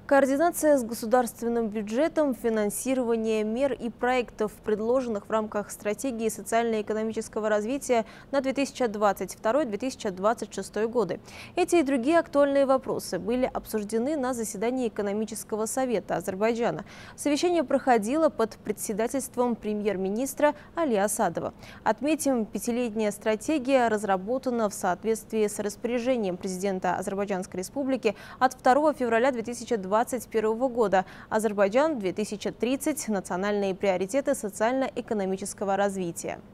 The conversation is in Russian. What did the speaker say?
Координация с государственным бюджетом, финансирование мер и проектов, предложенных в рамках стратегии социально-экономического развития на 2022-2026 годы. Эти и другие актуальные вопросы были обсуждены на заседании экономического совета Азербайджана. Совещание проходило под председательством премьер-министра Али Асадова. Отметим, пятилетняя стратегия разработана в соответствии с распоряжением президента Азербайджанской республики от 2 февраля 2021 года «Азербайджан 2030. Национальные приоритеты социально-экономического развития».